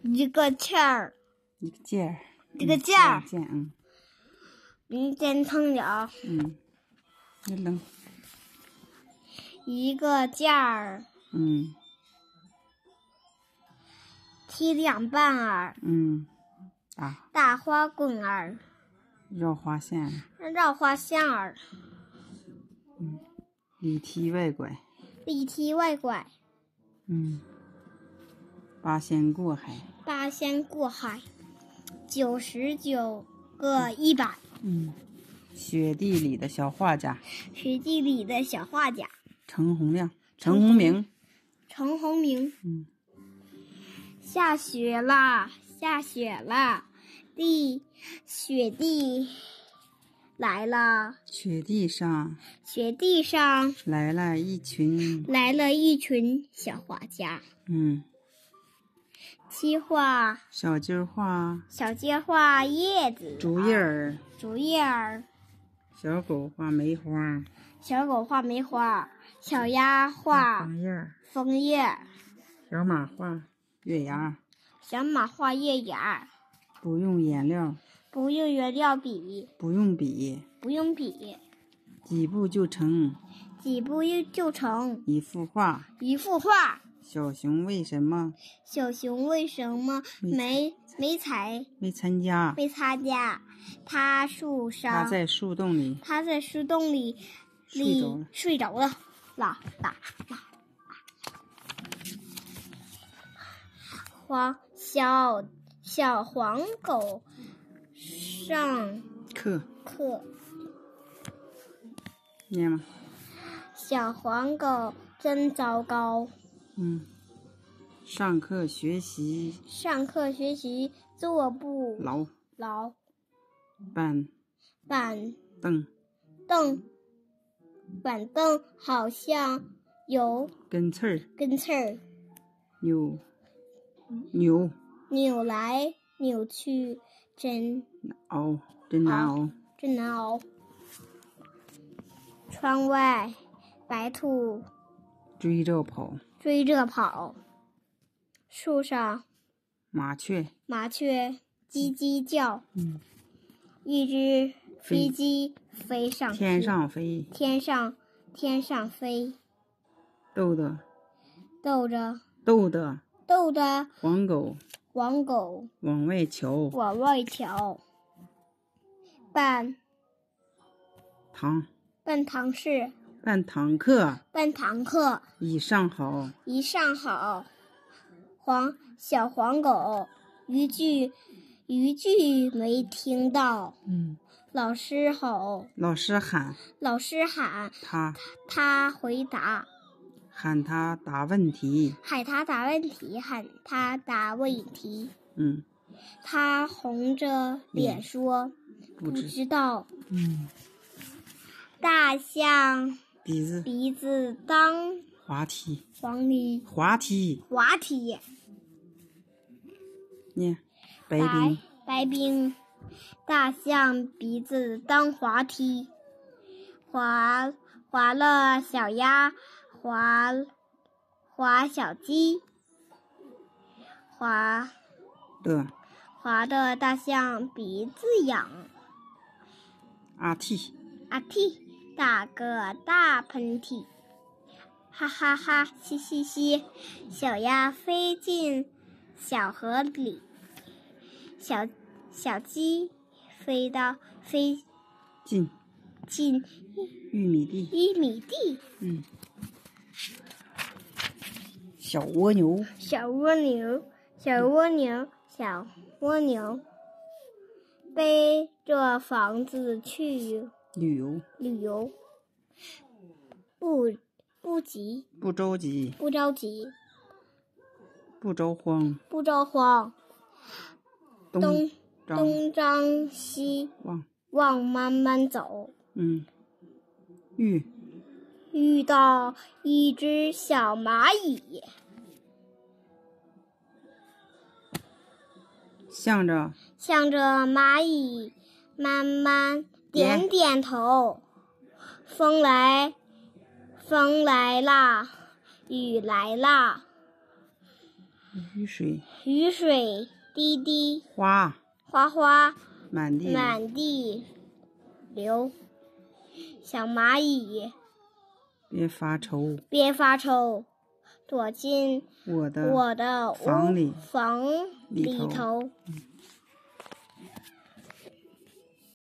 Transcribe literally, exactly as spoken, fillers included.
一个欠儿， 一个件儿， 一个件儿， 件，嗯， 民间童谣， 嗯，一扔， 一个件儿， 嗯， 踢两半儿， 嗯，啊， 大花滚儿， 绕花线， 绕花线儿， 嗯，里踢外拐， 里踢外拐， 嗯，八仙过海， 八仙过海，九十九个一百， 嗯，雪地里的小画家， 雪地里的小画家， 陈洪亮，陈洪明， 陈洪明， 嗯， 下雪啦，下雪啦，地雪地来了， 雪地上雪地上来了一群， 来了一群小画家， 嗯， 七画小鸡儿画小鸡画叶子， 竹叶儿， 竹叶儿， 小狗画梅花， 小狗画梅花，小鸭画枫叶儿， 枫叶， 小马画月牙， 小马画月牙， 不用颜料， 不用原料笔， 不用笔， 不用笔， 几步就成几步就成一幅画。 一幅画。 小熊为什么小熊为什么没没采没参加？ 没参加？它树上， 它在树洞里， 它在树洞里睡着了， 睡着了，啦啦啦。黄小小黄狗上课课， 念吗？ 小黄狗真糟糕。 嗯，上课学习上课学习坐不牢， 牢， 板板凳凳板凳好像有跟刺儿， 根刺儿， 扭扭扭来扭去，真熬，真难熬。 真难熬。窗外白兔追着跑， 追着跑，树上麻雀麻雀叽叽叫， 嗯， 一只飞机飞上去天上飞， 天上天上飞， 逗的逗着逗的逗的黄狗黄狗往外瞧， 往外瞧，办堂办堂事， 办堂课办堂课已上好， 一上好，黄小黄狗一句一句没听到， 嗯， 老师吼， 老师喊老师喊， 他他回答， 喊他答问题， 喊他答问题，喊他答问题， 嗯， 他红着脸说、不不知知道。 嗯， 大象鼻子鼻子当滑梯黄鹂滑梯滑梯， 念白白冰白冰，大象鼻子当滑梯，滑滑了小鸭，滑滑小鸡，滑的滑的大象鼻子痒， 阿嚏啊嚏，打个大喷嚏，哈哈哈，嘻嘻嘻，小鸭飞进小河里，小小鸡飞到飞进进玉米地， 玉米地， 嗯，小蜗牛小蜗牛，小蜗牛，小蜗牛，背着房子去旅游旅游，不不急， 不着急不着急， 不着慌， 不着慌， 东东张东张西望， 望，慢慢走， 嗯，遇遇到一只小蚂蚁， 向着向着蚂蚁慢慢点点头。风来，风来啦，雨来啦， 雨水雨水滴滴， 花哗哗满地满地流。小蚂蚁别发愁， 别发愁，躲进我的我的房里房里头里头。 嗯